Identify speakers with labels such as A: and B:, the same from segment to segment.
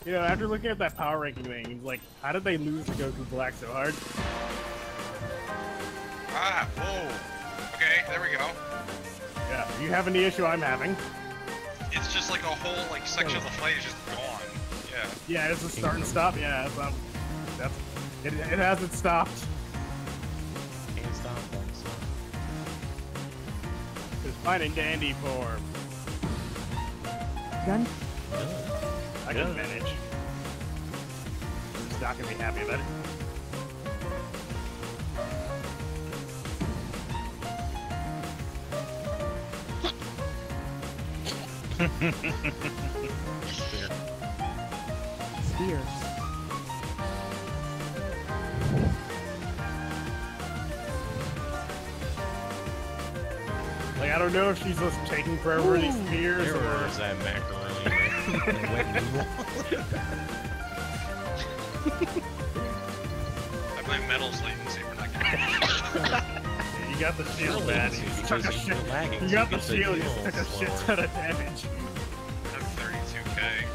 A: You know, after looking at that power ranking thing, he's like, how did they lose to Goku Black so hard?
B: Ah, whoa. Okay, there we go.
A: Yeah, you having the issue I'm having?
B: It's just like a whole like section of the fight is just gone. Yeah.
A: Yeah, it's a start and stop. Yeah, it hasn't stopped.
C: Can't stop things.
A: It's finding dandy form.
D: Gun.
A: I can manage. I'm just not gonna be happy about it.
D: Spear.
A: Like, I don't know if she's just taking forever with these spears
C: There
A: or...
C: was that macaroni wet noodle.
B: I blame Metal's latency for not getting
A: You got the shield, man. You took a shit. You got the shield. You took a shit ton of damage.
B: I have 32k.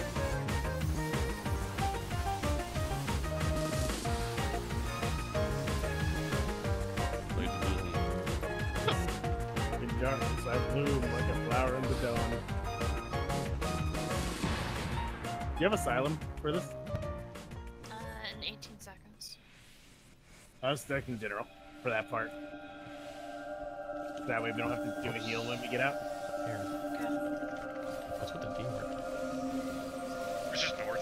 A: In darkness, I bloom like a flower in the dawn. Do you have Asylum for this?
E: In 18 seconds.
A: I was thinking general for that part. That way we don't have to do a heal when we get out.
C: Here. What's with the D mark?
B: It's just north.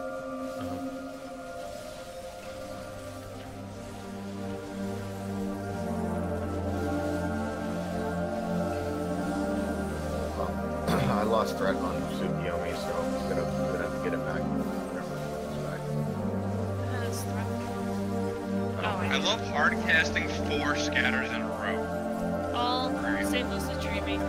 F: I lost threat on Tsukiyomi, so I'm gonna have to get it back whenever it's back.
E: That's threat.
B: I love hard casting 4 scatters in a row.
E: All St. Lucid Dreaming.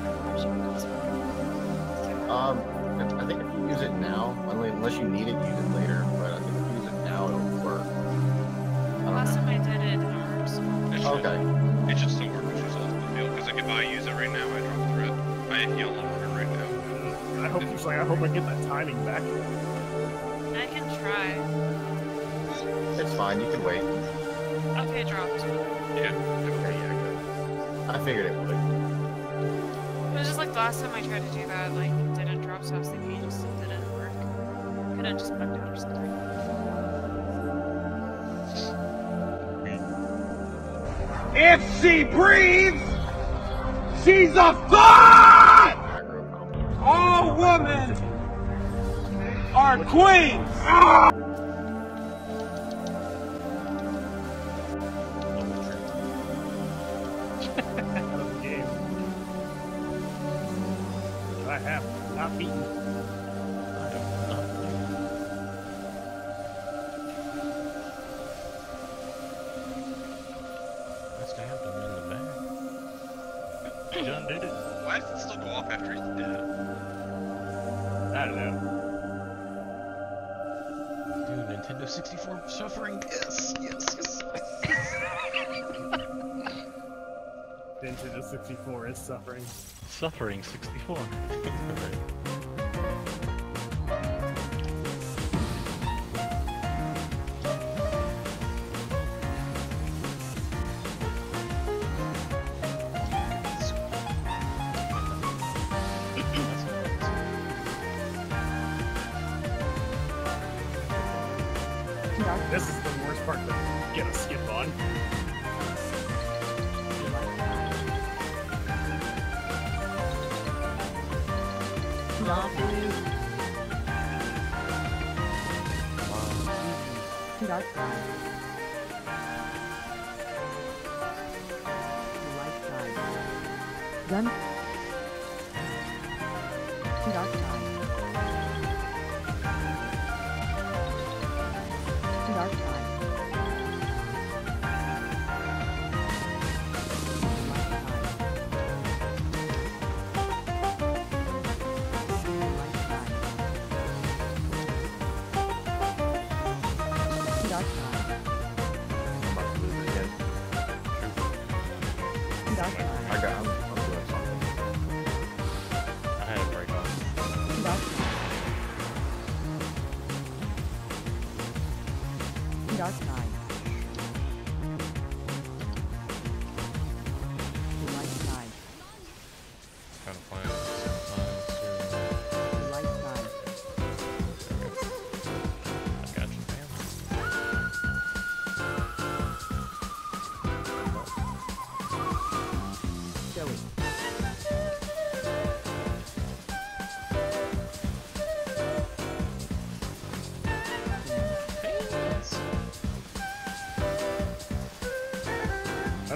F: I think if you use it now, unless you need it, use it later. But I think if you use it now, it'll work.
E: Last time I did it, it worked.
B: It should still work, which is ultimate field. Because like, if I use it right now, I drop threat. I heal on it right now.
A: I hope I get that timing back.
E: I can try.
F: It's fine. You can wait.
E: Okay, dropped.
B: Yeah.
F: Okay, yeah, good. I figured it would.
E: It was just like the last time I tried to do that, like, it didn't drop, so I was thinking it just didn't work. Could have just bugged out or something.
G: If she breathes, she's a god! All women are queens!
A: Game. I have not beaten.
C: I stabbed him in the back.
A: John did it.
B: Why does it still go off after he's dead?
A: I don't know.
C: Dude, Nintendo 64 suffering. Yes.
A: Nintendo 64 is suffering.
H: Suffering 64.
A: This is the worst part to get a skip on.
D: Dark side. Light side. Gun. Dark side. Dark side.
F: I'm doing something.
C: I had a break on.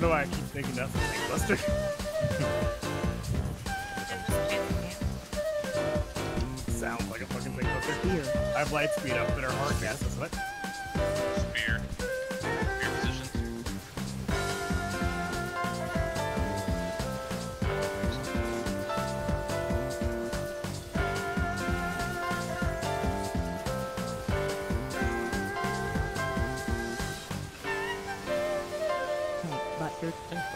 A: do I keep thinking that's a thing, Buster? Sounds like a fucking thing, Buster.
D: Spear.
A: I have light speed up, but our hard cast is what?
B: Spear. Spear positions.
D: Tank Buster.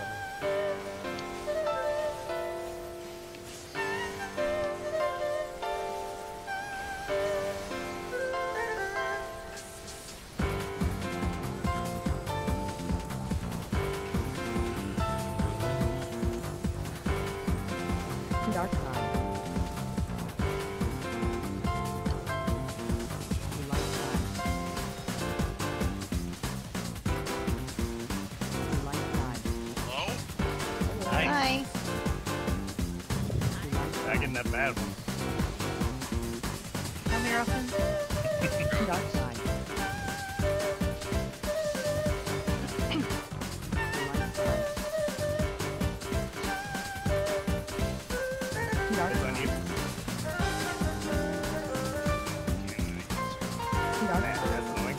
D: To dark side. To light side. To light side.
B: Hello?
C: Hi.
D: To light
A: Back in that bad one.
E: Come here often.
D: To dark side. To light side. To dark
A: It's on
D: side.
A: you.
D: To dark
A: Man,
D: side.
A: that's annoying.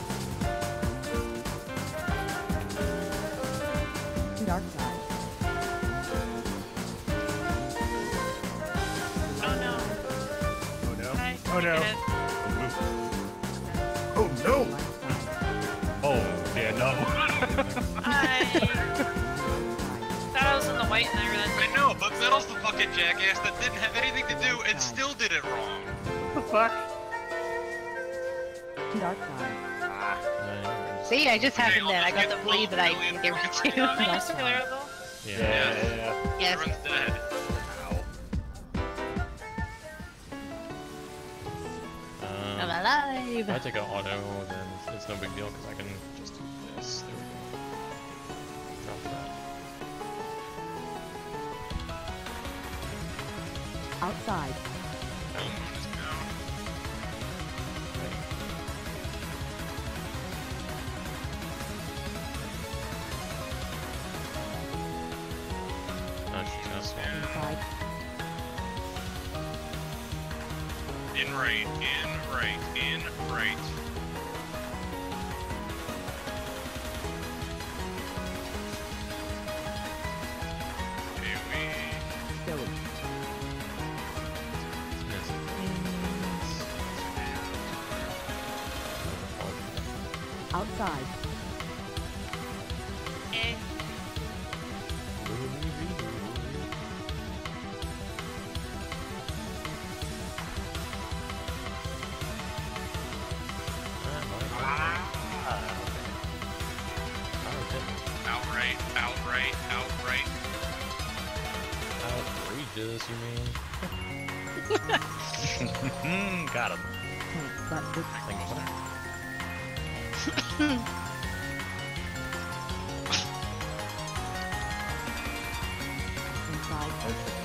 D: To dark side.
E: Oh no.
A: Oh no.
E: Hi.
A: Oh no.
E: Good.
A: Oh no!
D: To light side.
C: Oh, yeah, no.
E: Hi. Thought I was in the white and I
B: I
E: realized.
B: know, but Metal's the fucking jackass that didn't have anything to do and still did it wrong.
A: What the fuck?
D: To dark side.
I: See, I just happened
B: Okay,
I: then. I
B: I'll
I: got
B: just
I: the
B: get
I: bleed that I
B: million
I: didn't give
B: points
I: it
B: for
I: to.
B: you.
E: Am I just available?
C: Yeah.
I: Yes.
B: Everyone's dead.
I: I'm
C: If I
I: alive.
C: take an auto, then it's no big deal because I can just do this. There we go. Drop that.
D: Outside.
B: One is down.
C: She's not small.
D: Inside.
B: In right, in right, in right. AoE.
D: Philly. Outside.
E: Eh.
B: Outright, outright, outright.
C: Outrageous, you mean? Got him.
D: Tank Buster.
C: Think about it.
D: Inside.